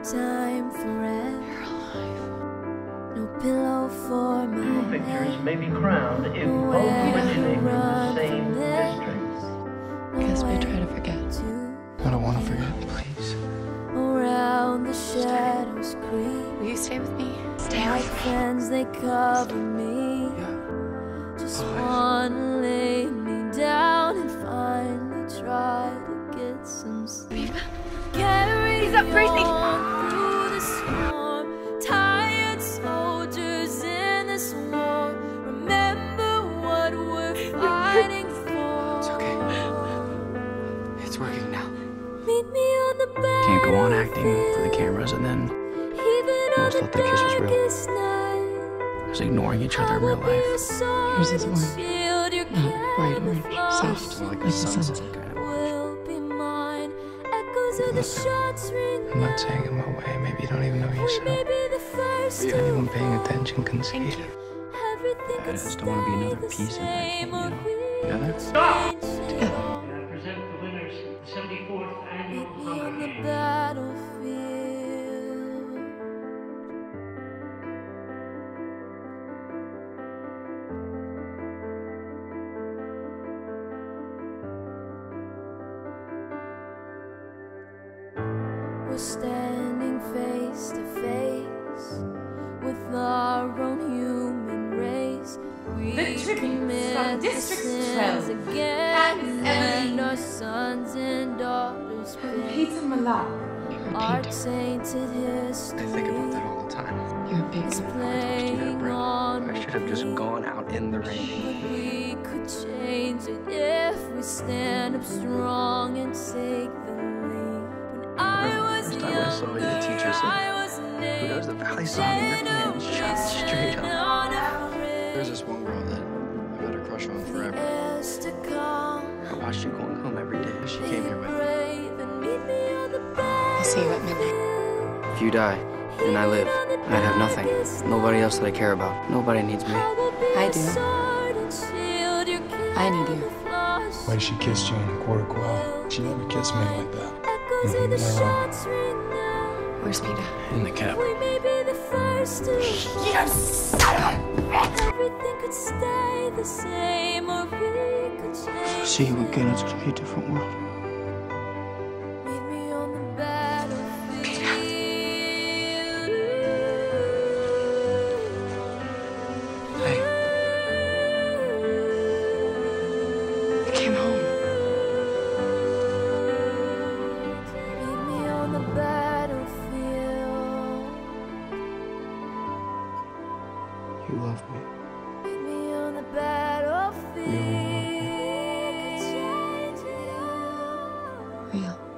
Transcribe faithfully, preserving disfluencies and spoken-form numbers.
time forever. You're alive. No pillow for my Two victors may be crowned if both originate from the same district. Guess we try to forget. I don't want to forget. Please. Around the shadows creep. Will you stay with me? Stay My with me. friends, they cover me. Yeah. Just Always. wanna lay me down and finally try to get some sleep. Carry He's up, Percy. on through the storm. Tired soldiers in this war. Remember what we're fighting for. It's okay. It's working now. Meet me on the battlefield. Can't go on acting for the cameras and then almost thought that kiss was real. Just ignoring each other in real life. Yours is orange. Not bright orange. Soft. More like Like the the sunset sunset. kind of orange. Look, I'm not saying I'm away. Maybe you don't even know yourself. Anyone paying attention can see Thank it. you. I just don't want to be another piece in that game, you know? Together? Stop! Together. I present the winners of the seventy-fourth Annual Hunger Games. Battlefield. We're standing face to face with our own human race. We The tributes commit from the District sins twelve. again, Katniss and and our sons and daughters pay Peeta Malak. our Repeat. tainted I history. think about that all the time. You're a big Is girl. playing on. I should have just gone out in the rain. But we could change it if we stand up strong and take the lead. When I was First time I saw you, the teacher said, I was "Who knows the valley song in your hand?" Shot straight up. There's this one girl that I've had a crush on forever. I watched you going home every day. She came here with me. I'll see you at midnight. If you die, and I live, I'd have nothing. Nobody else that I care about. Nobody needs me. I do. I need you. The way she kissed you in the quarter quell, she never kissed me like that. Mm-hmm. Where's Peeta? In the cab. We may be the first to You son of a bitch! everything could stay the same or we could change. See you again. It's gonna be a different world. Meet me on the battlefield. Hey, I came home. Meet me on the battlefield. you love me. Meet me on the battlefield. Real.